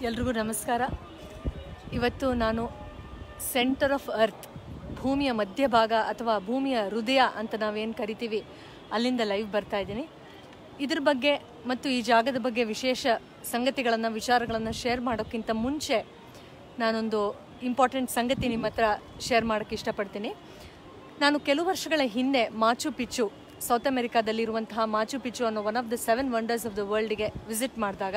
ಎಲ್ರಿಗೂ ನಮಸ್ಕಾರ. ಇವತ್ತು ನಾನು ಸೆಂಟರ್ ಆಫ್ ಅರ್ತ್, ಭೂಮಿಯ ಮಧ್ಯಭಾಗ ಅಥವಾ ಭೂಮಿಯ ಹೃದಯ ಅಂತ ನಾವೇನು ಕರಿತೀವಿ, ಅಲ್ಲಿಂದ ಲೈವ್ ಬರ್ತಾ ಇದ್ದೀನಿ. ಇದ್ರ ಬಗ್ಗೆ ಮತ್ತು ಈ ಜಾಗದ ಬಗ್ಗೆ ವಿಶೇಷ ಸಂಗತಿಗಳನ್ನು, ವಿಚಾರಗಳನ್ನು ಶೇರ್ ಮಾಡೋಕ್ಕಿಂತ ಮುಂಚೆ ನಾನೊಂದು ಇಂಪಾರ್ಟೆಂಟ್ ಸಂಗತಿ ನಿಮ್ಮ ಹತ್ರ ಶೇರ್ ಮಾಡೋಕ್ಕೆ ಇಷ್ಟಪಡ್ತೀನಿ. ನಾನು ಕೆಲವು ವರ್ಷಗಳ ಹಿಂದೆ ಮಾಚು ಪಿಚ್ಚು, ಸೌತ್ ಅಮೆರಿಕಾದಲ್ಲಿರುವಂತಹ ಮಾಚು ಪಿಚ್ಚು ಅನ್ನೋ one of the 7 wonders of the ವರ್ಲ್ಡ್ಗೆ ವಿಸಿಟ್ ಮಾಡಿದಾಗ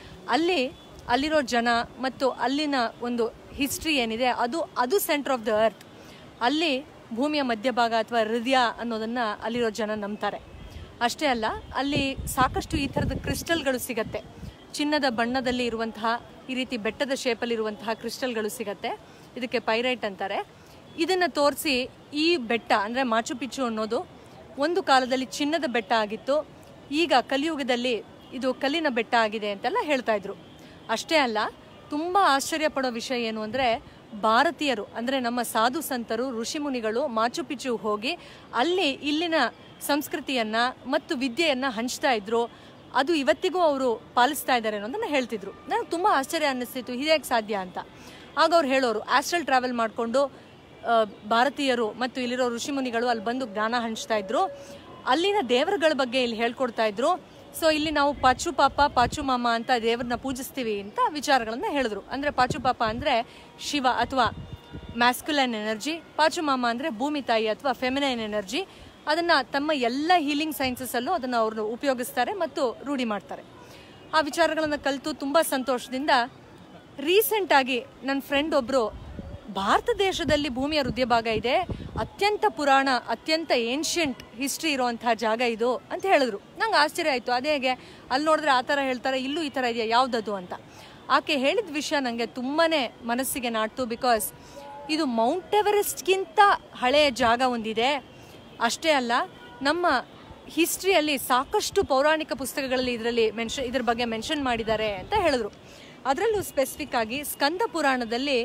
ಅಲ್ಲಿರೋ ಜನ ಮತ್ತು ಅಲ್ಲಿನ ಒಂದು ಹಿಸ್ಟ್ರಿ ಏನಿದೆ ಅದು ಸೆಂಟರ್ ಆಫ್ ದ ಅರ್ತ್. ಅಲ್ಲಿ ಭೂಮಿಯ ಮಧ್ಯಭಾಗ ಅಥವಾ ಹೃದಯ ಅನ್ನೋದನ್ನು ಅಲ್ಲಿರೋ ಜನ ನಂಬ್ತಾರೆ. ಅಷ್ಟೇ ಅಲ್ಲ, ಅಲ್ಲಿ ಸಾಕಷ್ಟು ಈ ಥರದ ಕ್ರಿಸ್ಟಲ್ಗಳು ಸಿಗತ್ತೆ. ಚಿನ್ನದ ಬಣ್ಣದಲ್ಲಿ ಇರುವಂತಹ ಈ ರೀತಿ ಬೆಟ್ಟದ ಶೇಪಲ್ಲಿರುವಂತಹ ಕ್ರಿಸ್ಟಲ್ಗಳು ಸಿಗತ್ತೆ. ಇದಕ್ಕೆ ಪೈರೈಟ್ ಅಂತಾರೆ. ಇದನ್ನು ತೋರಿಸಿ ಈ ಬೆಟ್ಟ ಅಂದರೆ ಮಾಚು ಪಿಚ್ಚು ಅನ್ನೋದು ಒಂದು ಕಾಲದಲ್ಲಿ ಚಿನ್ನದ ಬೆಟ್ಟ ಆಗಿತ್ತು, ಈಗ ಕಲಿಯುಗದಲ್ಲಿ ಇದು ಕಲ್ಲಿನ ಬೆಟ್ಟ ಆಗಿದೆ ಅಂತೆಲ್ಲ ಹೇಳ್ತಾ ಇದ್ರು. ಅಷ್ಟೇ ಅಲ್ಲ, ತುಂಬ ಆಶ್ಚರ್ಯ ಪಡೋ ವಿಷಯ ಏನು ಅಂದರೆ, ಭಾರತೀಯರು ಅಂದರೆ ನಮ್ಮ ಸಾಧು ಸಂತರು, ಋಷಿಮುನಿಗಳು ಮಾಚು ಪಿಚ್ಚು ಹೋಗಿ ಅಲ್ಲಿ ಇಲ್ಲಿನ ಸಂಸ್ಕೃತಿಯನ್ನು ಮತ್ತು ವಿದ್ಯೆಯನ್ನು ಹಂಚ್ತಾ ಇದ್ರು. ಅದು ಇವತ್ತಿಗೂ ಅವರು ಪಾಲಿಸ್ತಾ ಇದ್ದಾರೆ ಅನ್ನೋದನ್ನು ಹೇಳ್ತಿದ್ರು. ನನಗೆ ತುಂಬ ಆಶ್ಚರ್ಯ ಅನ್ನಿಸ್ತಿತ್ತು, ಇದ್ಯಾಕೆ ಸಾಧ್ಯ ಅಂತ. ಆಗ ಅವ್ರು ಹೇಳೋರು, ಆಸ್ಟ್ರಲ್ ಟ್ರಾವೆಲ್ ಮಾಡಿಕೊಂಡು ಭಾರತೀಯರು ಮತ್ತು ಇಲ್ಲಿರೋ ಋಷಿಮುನಿಗಳು ಅಲ್ಲಿ ಬಂದು ಜ್ಞಾನ ಹಂಚ್ತಾ ಇದ್ರು, ಅಲ್ಲಿನ ದೇವರುಗಳ ಬಗ್ಗೆ ಇಲ್ಲಿ ಹೇಳ್ಕೊಡ್ತಾ ಇದ್ರು. ಸೊ ಇಲ್ಲಿ ನಾವು ಪಾಚು ಪಾಪ, ಪಾಚು ಮಾಮ ಅಂತ ದೇವ್ರನ್ನ ಪೂಜಿಸ್ತೀವಿ ಅಂತ ವಿಚಾರಗಳನ್ನ ಹೇಳಿದ್ರು. ಅಂದರೆ ಪಾಚು ಪಾಪ ಅಂದರೆ ಶಿವ ಅಥವಾ ಮ್ಯಾಸ್ಕ್ಯುಲೈನ್ ಎನರ್ಜಿ, ಪಾಚು ಮಾಮ ಅಂದರೆ ಭೂಮಿ ತಾಯಿ ಅಥವಾ ಫೆಮಿನೈನ್ ಎನರ್ಜಿ. ಅದನ್ನು ತಮ್ಮ ಎಲ್ಲ ಹೀಲಿಂಗ್ ಸೈನ್ಸಸ್ಸಲ್ಲೂ ಅದನ್ನು ಅವರು ಉಪಯೋಗಿಸ್ತಾರೆ ಮತ್ತು ರೂಢಿ ಮಾಡ್ತಾರೆ. ಆ ವಿಚಾರಗಳನ್ನು ಕಲಿತು ತುಂಬ ಸಂತೋಷದಿಂದ ರೀಸೆಂಟಾಗಿ ನನ್ನ ಫ್ರೆಂಡ್ ಒಬ್ಬರು, ಭಾರತ ದೇಶದಲ್ಲಿ ಭೂಮಿಯ ಹೃದಯ ಭಾಗ ಇದೆ, ಅತ್ಯಂತ ಪುರಾಣ, ಅತ್ಯಂತ ಏನ್ಷಿಯಂಟ್ ಹಿಸ್ಟ್ರಿ ಇರುವಂತಹ ಜಾಗ ಇದು ಅಂತ ಹೇಳಿದ್ರು. ನಂಗೆ ಆಶ್ಚರ್ಯ ಆಯಿತು. ಅದೇ ಹೇಗೆ, ಅಲ್ಲಿ ನೋಡಿದ್ರೆ ಆ ಥರ ಹೇಳ್ತಾರೆ, ಇಲ್ಲೂ ಈ ಥರ ಇದೆಯಾ, ಯಾವುದದು ಅಂತ. ಆಕೆ ಹೇಳಿದ ವಿಷಯ ನನಗೆ ತುಂಬಾ ಮನಸ್ಸಿಗೆ ನಾಟ್ತು. ಬಿಕಾಸ್ ಇದು ಮೌಂಟ್ ಎವರೆಸ್ಟ್ಗಿಂತ ಹಳೆಯ ಜಾಗ ಒಂದಿದೆ. ಅಷ್ಟೇ ಅಲ್ಲ, ನಮ್ಮ ಹಿಸ್ಟ್ರಿಯಲ್ಲಿ ಸಾಕಷ್ಟು ಪೌರಾಣಿಕ ಪುಸ್ತಕಗಳಲ್ಲಿ ಇದ್ರ ಬಗ್ಗೆ ಮೆನ್ಷನ್ ಮಾಡಿದ್ದಾರೆ ಅಂತ ಹೇಳಿದ್ರು. ಅದರಲ್ಲೂ ಸ್ಪೆಸಿಫಿಕ್ ಆಗಿ ಸ್ಕಂದ ಪುರಾಣದಲ್ಲಿ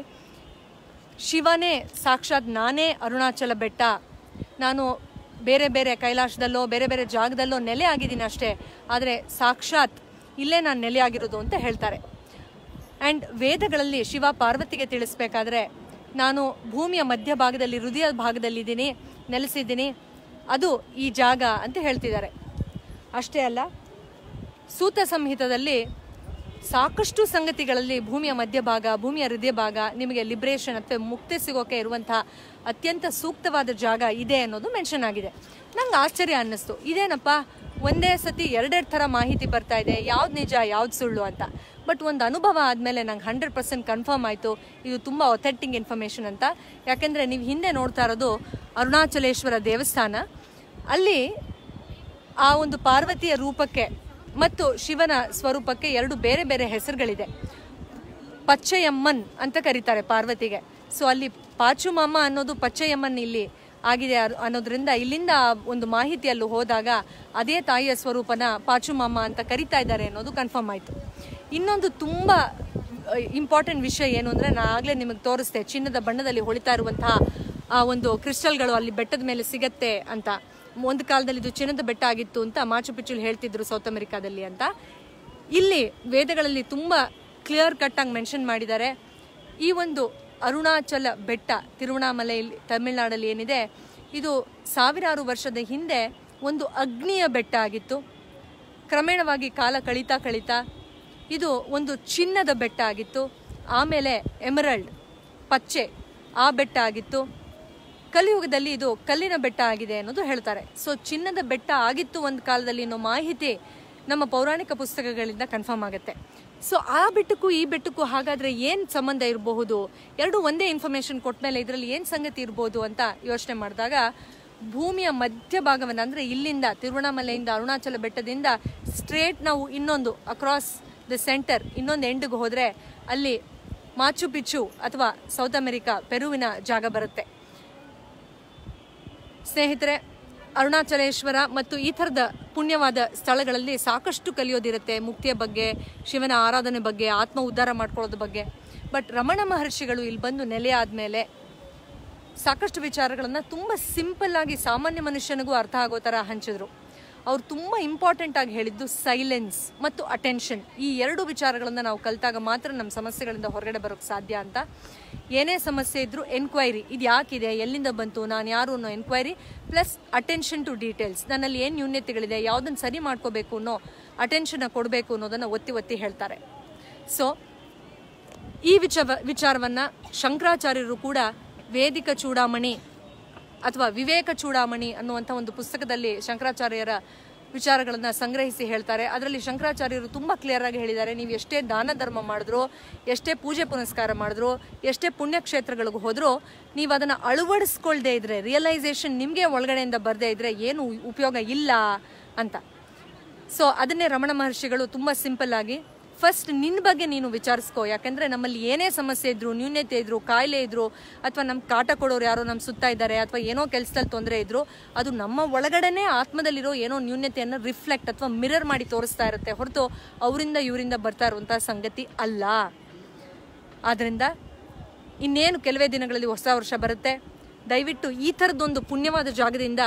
ಶಿವನೇ ಸಾಕ್ಷಾತ್ ನಾನೇ ಅರುಣಾಚಲ ಬೆಟ್ಟ, ನಾನು ಬೇರೆ ಬೇರೆ ಕೈಲಾಸದಲ್ಲೋ ಬೇರೆ ಬೇರೆ ಜಾಗದಲ್ಲೋ ನೆಲೆ ಆಗಿದ್ದೀನಿ ಅಷ್ಟೇ, ಆದರೆ ಸಾಕ್ಷಾತ್ ಇಲ್ಲೇ ನಾನು ನೆಲೆ ಆಗಿರೋದು ಅಂತ ಹೇಳ್ತಾರೆ. ಆ್ಯಂಡ್ ವೇದಗಳಲ್ಲಿ ಶಿವ ಪಾರ್ವತಿಗೆ ತಿಳಿಸ್ಬೇಕಾದ್ರೆ, ನಾನು ಭೂಮಿಯ ಮಧ್ಯಭಾಗದಲ್ಲಿ, ಹೃದಯ ಭಾಗದಲ್ಲಿದ್ದೀನಿ, ನೆಲೆಸಿದ್ದೀನಿ, ಅದು ಈ ಜಾಗ ಅಂತ ಹೇಳ್ತಿದ್ದಾರೆ. ಅಷ್ಟೇ ಅಲ್ಲ, ಸೂತ ಸಂಹಿತದಲ್ಲಿ ಸಾಕಷ್ಟು ಸಂಗತಿಗಳಲ್ಲಿ ಭೂಮಿಯ ಮಧ್ಯಭಾಗ, ಭೂಮಿಯ ಹೃದಯ ಭಾಗ ನಿಮಗೆ ಲಿಬ್ರೇಷನ್ ಅಥವಾ ಮುಕ್ತಿ ಸಿಗೋಕೆ ಇರುವಂತಹ ಅತ್ಯಂತ ಸೂಕ್ತವಾದ ಜಾಗ ಇದೆ ಅನ್ನೋದು ಮೆನ್ಷನ್ ಆಗಿದೆ. ನಂಗೆ ಆಶ್ಚರ್ಯ ಅನ್ನಿಸ್ತು, ಇದೇನಪ್ಪ ಒಂದೇ ಸತಿ ಎರಡೆರಡು ಥರ ಮಾಹಿತಿ ಬರ್ತಾ ಇದೆ, ಯಾವ್ದು ನಿಜ ಯಾವ್ದು ಸುಳ್ಳು ಅಂತ. ಬಟ್ ಒಂದು ಅನುಭವ ಆದಮೇಲೆ ನಂಗೆ 100% ಕನ್ಫರ್ಮ್ ಆಯಿತು, ಇದು ತುಂಬ ಅಥೆಂಟಿಕ್ ಇನ್ಫಾರ್ಮೇಷನ್ ಅಂತ. ಯಾಕೆಂದರೆ ನೀವು ಹಿಂದೆ ನೋಡ್ತಾ ಇರೋದು ಅರುಣಾಚಲೇಶ್ವರ ದೇವಸ್ಥಾನ. ಅಲ್ಲಿ ಆ ಒಂದು ಪಾರ್ವತಿಯ ರೂಪಕ್ಕೆ ಮತ್ತು ಶಿವನ ಸ್ವರೂಪಕ್ಕೆ 2 ಬೇರೆ ಬೇರೆ ಹೆಸರುಗಳಿದೆ. ಪಚ್ಚಯಮ್ಮನ್ ಅಂತ ಕರೀತಾರೆ ಪಾರ್ವತಿಗೆ. ಸೊ ಅಲ್ಲಿ ಪಾಚು ಮಾಮ ಅನ್ನೋದು ಪಚ್ಚಯಮ್ಮನ್ ಇಲ್ಲಿ ಆಗಿದೆ ಅನ್ನೋದ್ರಿಂದ ಇಲ್ಲಿಂದ ಒಂದು ಮಾಹಿತಿಯಲ್ಲೂ ಹೋದಾಗ ಅದೇ ತಾಯಿಯ ಸ್ವರೂಪನ ಪಾಚು ಮಾಮ ಅಂತ ಕರಿತಾ ಇದ್ದಾರೆ ಅನ್ನೋದು ಕನ್ಫರ್ಮ್ ಆಯಿತು. ಇನ್ನೊಂದು ತುಂಬ ಇಂಪಾರ್ಟೆಂಟ್ ವಿಷಯ ಏನು ಅಂದರೆ, ನಾನು ಆಗಲೇ ನಿಮಗೆ ತೋರಿಸ್ದೆ, ಚಿನ್ನದ ಬಣ್ಣದಲ್ಲಿ ಹೊಳಿತಾ ಇರುವಂತಹ ಆ ಒಂದು ಕ್ರಿಸ್ಟಲ್ಗಳು ಅಲ್ಲಿ ಬೆಟ್ಟದ ಮೇಲೆ ಸಿಗತ್ತೆ ಅಂತ. ಒಂದು ಕಾಲದಲ್ಲಿ ಇದು ಚಿನ್ನದ ಬೆಟ್ಟ ಆಗಿತ್ತು ಅಂತ ಮಾಚು ಪಿಚ್ಚು ಹೇಳ್ತಿದ್ರು ಸೌತ್ ಅಮೆರಿಕಾದಲ್ಲಿ ಅಂತ. ಇಲ್ಲಿ ವೇದಗಳಲ್ಲಿ ತುಂಬ ಕ್ಲಿಯರ್ ಕಟ್ ಆಗಿ ಮೆನ್ಷನ್ ಮಾಡಿದ್ದಾರೆ. ಈ ಒಂದು ಅರುಣಾಚಲ ಬೆಟ್ಟ ತಿರುವಣ್ಣಾಮಲೆಯಲ್ಲಿ, ತಮಿಳುನಾಡಲ್ಲಿ ಏನಿದೆ, ಇದು ಸಾವಿರಾರು ವರ್ಷದ ಹಿಂದೆ ಒಂದು ಅಗ್ನಿಯ ಬೆಟ್ಟ ಆಗಿತ್ತು. ಕ್ರಮೇಣವಾಗಿ ಕಾಲ ಕಳೀತಾ ಇದು ಒಂದು ಚಿನ್ನದ ಬೆಟ್ಟ ಆಗಿತ್ತು. ಆಮೇಲೆ ಎಮರಲ್ಡ್, ಪಚ್ಚೆ, ಆ ಬೆಟ್ಟ ಆಗಿತ್ತು. ಕಲಿಯುಗದಲ್ಲಿ ಇದು ಕಲ್ಲಿನ ಬೆಟ್ಟ ಆಗಿದೆ ಅನ್ನೋದು ಹೇಳ್ತಾರೆ. ಸೊ ಚಿನ್ನದ ಬೆಟ್ಟ ಆಗಿತ್ತು ಒಂದು ಕಾಲದಲ್ಲಿ ಅನ್ನೋ ಮಾಹಿತಿ ನಮ್ಮ ಪೌರಾಣಿಕ ಪುಸ್ತಕಗಳಿಂದ ಕನ್ಫರ್ಮ್ ಆಗುತ್ತೆ. ಸೊ ಆ ಬೆಟ್ಟಕ್ಕೂ ಈ ಬೆಟ್ಟಕ್ಕೂ ಹಾಗಾದರೆ ಏನು ಸಂಬಂಧ ಇರಬಹುದು, ಎರಡೂ ಒಂದೇ ಇನ್ಫಾರ್ಮೇಷನ್ ಕೊಟ್ಟ ಮೇಲೆ ಇದರಲ್ಲಿ ಏನು ಸಂಗತಿ ಇರ್ಬೋದು ಅಂತ ಯೋಚನೆ ಮಾಡಿದಾಗ, ಭೂಮಿಯ ಮಧ್ಯಭಾಗವನ್ನು ಅಂದರೆ ಇಲ್ಲಿಂದ ತಿರುವಣ್ಣಾಮಲೆಯಿಂದ, ಅರುಣಾಚಲ ಬೆಟ್ಟದಿಂದ ಸ್ಟ್ರೇಟ್ ನಾವು ಇನ್ನೊಂದು ಅಕ್ರಾಸ್ ದ ಸೆಂಟರ್ ಇನ್ನೊಂದು ಎಂಡ್ಗೆ ಹೋದರೆ ಅಲ್ಲಿ ಮಾಚು ಪಿಚ್ಚು ಅಥವಾ ಸೌತ್ ಅಮೆರಿಕಾ, ಪೆರುವಿನ ಜಾಗ ಬರುತ್ತೆ. ಸ್ನೇಹಿತರೆ, ಅರುಣಾಚಲೇಶ್ವರ ಮತ್ತು ಈ ಥರದ ಪುಣ್ಯವಾದ ಸ್ಥಳಗಳಲ್ಲಿ ಸಾಕಷ್ಟು ಕಲಿಯೋದಿರುತ್ತೆ, ಮುಕ್ತಿಯ ಬಗ್ಗೆ, ಶಿವನ ಆರಾಧನೆ ಬಗ್ಗೆ, ಆತ್ಮ ಉದ್ಧಾರ ಮಾಡ್ಕೊಳ್ಳೋದ್ರ ಬಗ್ಗೆ. ಬಟ್ ರಮಣ ಮಹರ್ಷಿಗಳು ಇಲ್ಲಿ ಬಂದು ನೆಲೆ ಆದಮೇಲೆ ಸಾಕಷ್ಟು ವಿಚಾರಗಳನ್ನು ತುಂಬ ಸಿಂಪಲ್ ಆಗಿ ಸಾಮಾನ್ಯ ಮನುಷ್ಯನಿಗೂ ಅರ್ಥ ಆಗೋ ಥರ ಹಂಚಿದ್ರು. ಅವ್ರು ತುಂಬ ಇಂಪಾರ್ಟೆಂಟ್ ಆಗಿ ಹೇಳಿದ್ದು ಸೈಲೆನ್ಸ್ ಮತ್ತು ಅಟೆನ್ಷನ್. ಈ ಎರಡು ವಿಚಾರಗಳನ್ನು ನಾವು ಕಲಿತಾಗ ಮಾತ್ರ ನಮ್ಮ ಸಮಸ್ಯೆಗಳಿಂದ ಹೊರಗಡೆ ಬರೋಕ್ಕೆ ಸಾಧ್ಯ ಅಂತ. ಏನೇ ಸಮಸ್ಯೆ ಇದ್ದರೂ ಎನ್ಕ್ವೈರಿ, ಇದು ಯಾಕಿದೆ, ಎಲ್ಲಿಂದ ಬಂತು, ನಾನು ಯಾರು ಅನ್ನೋ enquiry, plus attention to details, ನನ್ನಲ್ಲಿ ಏನು ನ್ಯೂನ್ಯತೆಗಳಿದೆ, ಯಾವುದನ್ನು ಸರಿ ಮಾಡ್ಕೋಬೇಕು ಅನ್ನೋ ಅಟೆನ್ಷನ್ನ ಕೊಡಬೇಕು ಅನ್ನೋದನ್ನು ಒತ್ತಿ ಒತ್ತಿ ಹೇಳ್ತಾರೆ. ಸೊ ಈ ವಿಚಾರವನ್ನು ಶಂಕರಾಚಾರ್ಯರು ಕೂಡ ವೇದಿಕ ಚೂಡಾಮಣಿ ಅಥವಾ ವಿವೇಕ ಚೂಡಾಮಣಿ ಅನ್ನುವಂಥ ಒಂದು ಪುಸ್ತಕದಲ್ಲಿ ಶಂಕರಾಚಾರ್ಯರ ವಿಚಾರಗಳನ್ನು ಸಂಗ್ರಹಿಸಿ ಹೇಳ್ತಾರೆ. ಅದರಲ್ಲಿ ಶಂಕರಾಚಾರ್ಯರು ತುಂಬ ಕ್ಲಿಯರ್ ಆಗಿ ಹೇಳಿದ್ದಾರೆ, ನೀವು ಎಷ್ಟೇ ದಾನ ಧರ್ಮ ಮಾಡಿದ್ರು, ಎಷ್ಟೇ ಪೂಜೆ ಪುನಸ್ಕಾರ ಮಾಡಿದ್ರು, ಎಷ್ಟೇ ಪುಣ್ಯಕ್ಷೇತ್ರಗಳಿಗೆ ಹೋದರೂ ನೀವು ಅದನ್ನು ಅಳವಡಿಸ್ಕೊಳ್ದೇ ಇದ್ರೆ, ರಿಯಲೈಸೇಷನ್ ನಿಮಗೆ ಒಳಗಡೆಯಿಂದ ಬರದೇ ಇದ್ರೆ ಏನು ಉಪಯೋಗ ಇಲ್ಲ ಅಂತ. ಸೊ ಅದನ್ನೇ ರಮಣ ಮಹರ್ಷಿಗಳು ತುಂಬ ಸಿಂಪಲ್ ಆಗಿ, ಫಸ್ಟ್ ನಿನ್ನ ಬಗ್ಗೆ ನೀನು ವಿಚಾರಿಸ್ಕೋ. ಯಾಕೆಂದರೆ ನಮ್ಮಲ್ಲಿ ಏನೇ ಸಮಸ್ಯೆ ಇದ್ರು, ನ್ಯೂನ್ಯತೆ ಇದ್ರು, ಕಾಯಿಲೆ ಇದ್ರು, ಅಥವಾ ನಮ್ಗೆ ಕಾಟ ಕೊಡೋರು ಯಾರೋ ನಮ್ಮ ಸುತ್ತ ಇದ್ದಾರೆ, ಅಥವಾ ಏನೋ ಕೆಲಸದಲ್ಲಿ ತೊಂದರೆ ಇದ್ರು, ಅದು ನಮ್ಮ ಒಳಗಡೆನೇ ಆತ್ಮದಲ್ಲಿರೋ ಏನೋ ನ್ಯೂನ್ಯತೆಯನ್ನು ರಿಫ್ಲೆಕ್ಟ್ ಅಥವಾ ಮಿರರ್ ಮಾಡಿ ತೋರಿಸ್ತಾ ಇರುತ್ತೆ, ಹೊರತು ಅವರಿಂದ ಇವರಿಂದ ಬರ್ತಾ ಇರುವಂಥ ಸಂಗತಿ ಅಲ್ಲ. ಆದ್ದರಿಂದ ಇನ್ನೇನು ಕೆಲವೇ ದಿನಗಳಲ್ಲಿ ಹೊಸ ವರ್ಷ ಬರುತ್ತೆ. ದಯವಿಟ್ಟು ಈ ಥರದ್ದೊಂದು ಪುಣ್ಯವಾದ ಜಾಗದಿಂದ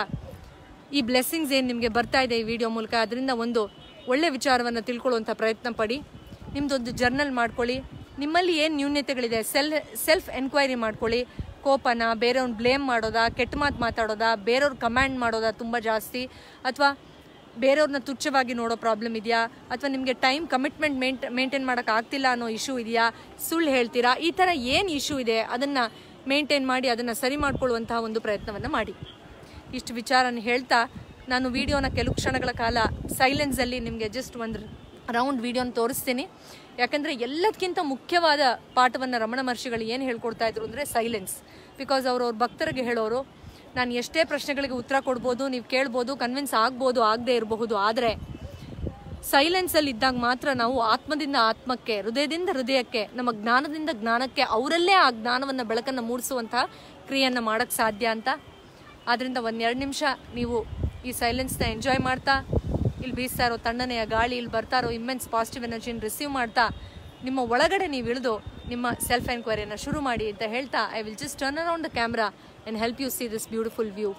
ಈ ಬ್ಲೆಸ್ಸಿಂಗ್ಸ್ ಏನು ನಿಮಗೆ ಬರ್ತಾ ಇದೆ ಈ ವಿಡಿಯೋ ಮೂಲಕ, ಅದರಿಂದ ಒಂದು ಒಳ್ಳೆ ವಿಚಾರವನ್ನು ತಿಳ್ಕೊಳ್ಳುವಂಥ ಪ್ರಯತ್ನ ಪಡಿ. ನಿಮ್ಮದೊಂದು ಜರ್ನಲ್ ಮಾಡ್ಕೊಳ್ಳಿ, ನಿಮ್ಮಲ್ಲಿ ಏನು ನ್ಯೂನ್ಯತೆಗಳಿದೆ ಸೆಲ್ಫ್ ಎನ್ಕ್ವೈರಿ ಮಾಡ್ಕೊಳ್ಳಿ. ಕೋಪನ, ಬೇರೆಯವ್ರನ್ನ ಬ್ಲೇಮ್ ಮಾಡೋದಾ, ಕೆಟ್ಟ ಮಾತು ಮಾತಾಡೋದಾ, ಬೇರೆಯವ್ರ ಕಮ್ಯಾಂಡ್ ಮಾಡೋದಾ ತುಂಬ ಜಾಸ್ತಿ, ಅಥವಾ ಬೇರೆಯವ್ರನ್ನ ತುಚ್ಛವಾಗಿ ನೋಡೋ ಪ್ರಾಬ್ಲಮ್ ಇದೆಯಾ, ಅಥವಾ ನಿಮಗೆ ಟೈಮ್ ಕಮಿಟ್ಮೆಂಟ್ ಮೇಂಟೈನ್ ಮಾಡೋಕೆ ಆಗ್ತಿಲ್ಲ ಅನ್ನೋ ಇಶ್ಯೂ ಇದೆಯಾ, ಸುಳ್ಳು ಹೇಳ್ತೀರಾ, ಈ ಥರ ಏನು ಇಶ್ಯೂ ಇದೆ ಅದನ್ನು ಮೇಂಟೈನ್ ಮಾಡಿ ಅದನ್ನು ಸರಿ ಮಾಡ್ಕೊಳ್ಳುವಂತಹ ಒಂದು ಪ್ರಯತ್ನವನ್ನು ಮಾಡಿ. ಇಷ್ಟು ವಿಚಾರನ ಹೇಳ್ತಾ ನಾನು ವಿಡಿಯೋನ ಕೆಲವು ಕ್ಷಣಗಳ ಕಾಲ ಸೈಲೆನ್ಸಲ್ಲಿ ನಿಮಗೆ ಜಸ್ಟ್ ಒಂದು ರೌಂಡ್ ವಿಡಿಯೋನ ತೋರಿಸ್ತೀನಿ. ಯಾಕಂದರೆ ಎಲ್ಲದಕ್ಕಿಂತ ಮುಖ್ಯವಾದ ಪಾಠವನ್ನು ರಮಣ ಮಹರ್ಷಿಗಳು ಏನು ಹೇಳ್ಕೊಡ್ತಾ ಇದ್ರು ಅಂದರೆ ಸೈಲೆನ್ಸ್. ಬಿಕಾಸ್ ಅವ್ರ ಭಕ್ತರಿಗೆ ಹೇಳೋರು, ನಾನು ಎಷ್ಟೇ ಪ್ರಶ್ನೆಗಳಿಗೆ ಉತ್ತರ ಕೊಡ್ಬೋದು, ನೀವು ಕೇಳ್ಬೋದು, ಕನ್ವಿನ್ಸ್ ಆಗ್ಬೋದು, ಆಗದೆ ಇರಬಹುದು, ಆದರೆ ಸೈಲೆನ್ಸಲ್ಲಿ ಇದ್ದಾಗ ಮಾತ್ರ ನಾವು ಆತ್ಮದಿಂದ ಆತ್ಮಕ್ಕೆ, ಹೃದಯದಿಂದ ಹೃದಯಕ್ಕೆ, ನಮ್ಮ ಜ್ಞಾನದಿಂದ ಜ್ಞಾನಕ್ಕೆ ಅವರಲ್ಲೇ ಆ ಜ್ಞಾನವನ್ನು ಬೆಳಕನ್ನು ಮೂಡಿಸುವಂತಹ ಕ್ರಿಯೆಯನ್ನು ಮಾಡೋಕ್ಕೆ ಸಾಧ್ಯ ಅಂತ. ಆದ್ದರಿಂದ 1-2 ನಿಮಿಷ ನೀವು ಈ ಸೈಲೆನ್ಸ್ನ ಎಂಜಾಯ್ ಮಾಡ್ತಾ, ಇಲ್ಲಿ ಬೀಸ್ತಾ ಇರೋ ತಣ್ಣನೆಯ ಗಾಳಿ, ಇಲ್ಲಿ ಬರ್ತಾ ಇರೋ ಇಮ್ಮೆನ್ಸ್ ಪಾಸಿಟಿವ್ ಎನರ್ಜಿನ ರಿಸೀವ್ ಮಾಡ್ತಾ, ನಿಮ್ಮ ಒಳಗಡೆ ನೀವು ಇಳಿದು ನಿಮ್ಮ ಸೆಲ್ಫ್ ಎನ್ಕ್ವೈರಿಯನ್ನು ಶುರು ಮಾಡಿ ಅಂತ ಹೇಳ್ತಾ, I will just turn around the camera and help you see this beautiful view.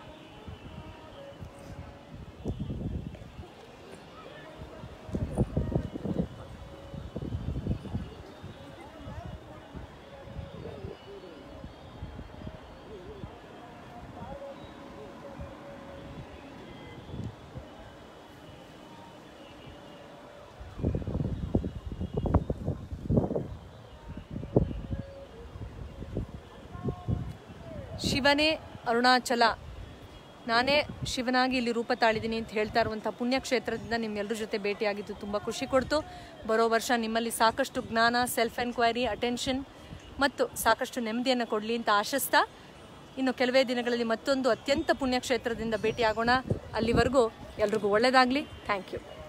ಶಿವನೇ ಅರುಣಾಚಲ, ನಾನೇ ಶಿವನಾಗಿ ಇಲ್ಲಿ ರೂಪ ತಾಳಿದ್ದೀನಿ ಅಂತ ಹೇಳ್ತಾ ಇರುವಂಥ ಪುಣ್ಯಕ್ಷೇತ್ರದಿಂದ ನಿಮ್ಮೆಲ್ಲರ ಜೊತೆ ಭೇಟಿಯಾಗಿದ್ದು ತುಂಬ ಖುಷಿ ಕೊಡ್ತು. ಬರೋ ವರ್ಷ ನಿಮ್ಮಲ್ಲಿ ಸಾಕಷ್ಟು ಜ್ಞಾನ, ಸೆಲ್ಫ್ ಎನ್ಕ್ವೈರಿ, ಅಟೆನ್ಷನ್ ಮತ್ತು ಸಾಕಷ್ಟು ನೆಮ್ಮದಿಯನ್ನು ಕೊಡಲಿ ಅಂತ ಆಶಿಸ್ತಾ, ಇನ್ನು ಕೆಲವೇ ದಿನಗಳಲ್ಲಿ ಮತ್ತೊಂದು ಅತ್ಯಂತ ಪುಣ್ಯಕ್ಷೇತ್ರದಿಂದ ಭೇಟಿಯಾಗೋಣ. ಅಲ್ಲಿವರೆಗೂ ಎಲ್ರಿಗೂ ಒಳ್ಳೆಯದಾಗಲಿ. Thank you.